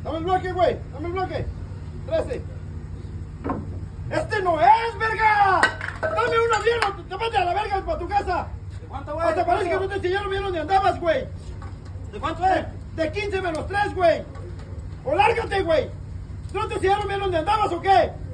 Dame el bloque, güey. Dame el bloque. 13. ¡Este no es, verga! ¡Dame una mierda! ¡Te vete a la verga para tu casa! ¿De cuánto, güey? Hasta parece que no te enseñaron bien dónde andabas, güey. ¿De cuánto es? De 15 menos 3, güey. O lárgate, güey. ¿No te enseñaron bien dónde andabas o qué?